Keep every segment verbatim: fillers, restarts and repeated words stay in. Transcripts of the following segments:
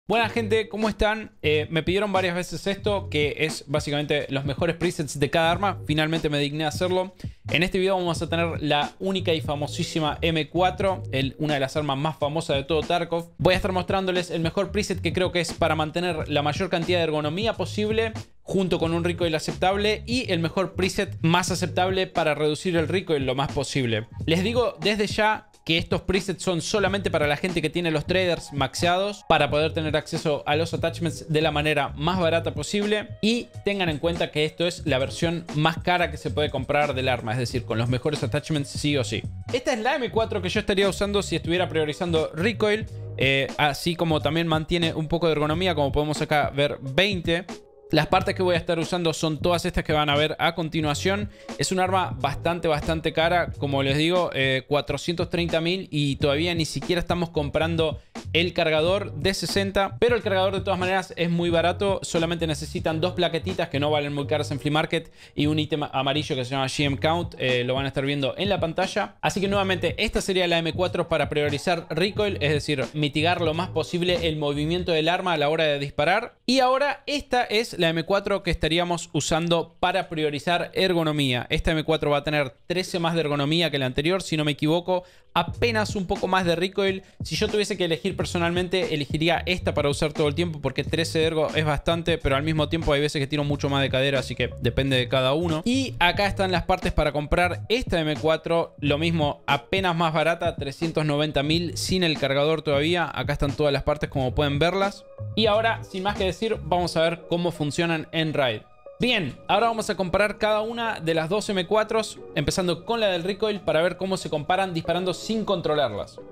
Buena gente, ¿cómo están? Eh, me pidieron varias veces esto, que es básicamente los mejores presets de cada arma. Finalmente me digné a hacerlo. En este video vamos a tener la única y famosísima M cuatro, el, una de las armas más famosas de todo Tarkov. Voy a estar mostrándoles el mejor preset que creo que es para mantener la mayor cantidad de ergonomía posible, junto con un recoil aceptable, y el mejor preset más aceptable para reducir el recoil lo más posible. Les digo desde ya que estos presets son solamente para la gente que tiene los traders maxeados, para poder tener acceso a los attachments de la manera más barata posible. Y tengan en cuenta que esto es la versión más cara que se puede comprar del arma, es decir, con los mejores attachments sí o sí. Esta es la M cuatro que yo estaría usando si estuviera priorizando recoil, eh, así como también mantiene un poco de ergonomía, como podemos acá ver veinte. Las partes que voy a estar usando son todas estas que van a ver a continuación. Es un arma bastante, bastante cara. Como les digo, eh, cuatrocientos treinta mil, y todavía ni siquiera estamos comprando el cargador de sesenta. Pero el cargador de todas maneras es muy barato. Solamente necesitan dos plaquetitas que no valen muy caras en Flea Market y un ítem amarillo que se llama G M Count. Eh, lo van a estar viendo en la pantalla. Así que nuevamente, esta sería la M cuatro para priorizar recoil, es decir, mitigar lo más posible el movimiento del arma a la hora de disparar. Y ahora esta es la M cuatro que estaríamos usando para priorizar ergonomía. Esta M cuatro va a tener trece más de ergonomía que la anterior, si no me equivoco. Apenas un poco más de recoil. Si yo tuviese que elegir personalmente, elegiría esta para usar todo el tiempo, porque trece de ergo es bastante, pero al mismo tiempo hay veces que tiro mucho más de cadera, así que depende de cada uno. Y acá están las partes para comprar esta M cuatro. Lo mismo, apenas más barata, trescientos noventa mil, sin el cargador todavía. Acá están todas las partes como pueden verlas. Y ahora, sin más que decir, vamos a ver cómo funcionan en Raid. Bien, ahora vamos a comparar cada una de las dos M cuatros, empezando con la del recoil, para ver cómo se comparan disparando sin controlarlas.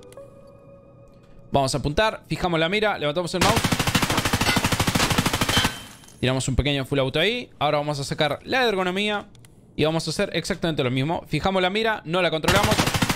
Vamos a apuntar, fijamos la mira, levantamos el mouse, tiramos un pequeño full auto ahí. Ahora vamos a sacar la de ergonomía y vamos a hacer exactamente lo mismo. Fijamos la mira, no la controlamos.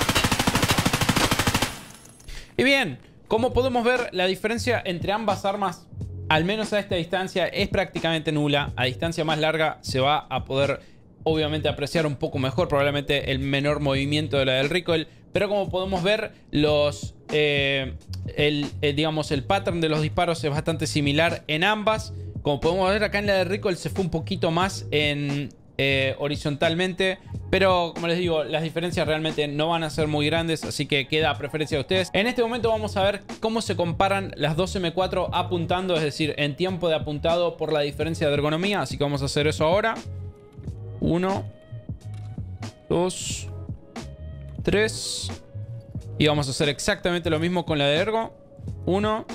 Y bien, como podemos ver, la diferencia entre ambas armas, al menos a esta distancia, es prácticamente nula. A distancia más larga se va a poder obviamente apreciar un poco mejor, probablemente el menor movimiento de la del recoil. Pero como podemos ver, los eh, el, eh, digamos, el pattern de los disparos es bastante similar en ambas. Como podemos ver acá en la del recoil se fue un poquito más en eh, horizontalmente. Pero como les digo, las diferencias realmente no van a ser muy grandes, así que queda a preferencia de ustedes. En este momento vamos a ver cómo se comparan las dos M cuatro apuntando, es decir, en tiempo de apuntado por la diferencia de ergonomía. Así que vamos a hacer eso ahora. Uno, dos, tres. Y vamos a hacer exactamente lo mismo con la de ergo. Uno,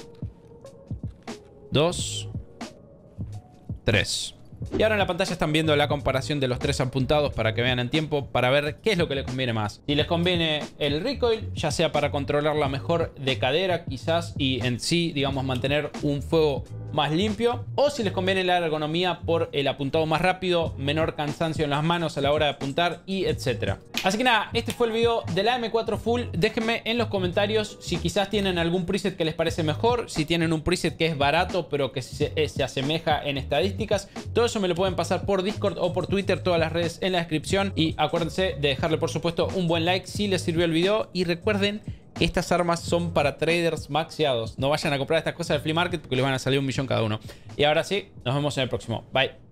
dos, tres. Y ahora en la pantalla están viendo la comparación de los tres apuntados para que vean en tiempo, para ver qué es lo que les conviene más. Si les conviene el recoil, ya sea para controlar la mejor de cadera quizás, y en sí, digamos, mantener un fuego más limpio, o si les conviene la ergonomía por el apuntado más rápido, menor cansancio en las manos a la hora de apuntar, y etcétera. Así que nada, este fue el video de la M cuatro Full. Déjenme en los comentarios si quizás tienen algún preset que les parece mejor, si tienen un preset que es barato pero que se, se asemeja en estadísticas. Todo eso me lo pueden pasar por Discord o por Twitter, todas las redes en la descripción. Y acuérdense de dejarle por supuesto un buen like si les sirvió el video. Y recuerden que estas armas son para traders maxeados. No vayan a comprar estas cosas de Flea Market porque les van a salir un millón cada uno. Y ahora sí, nos vemos en el próximo. Bye.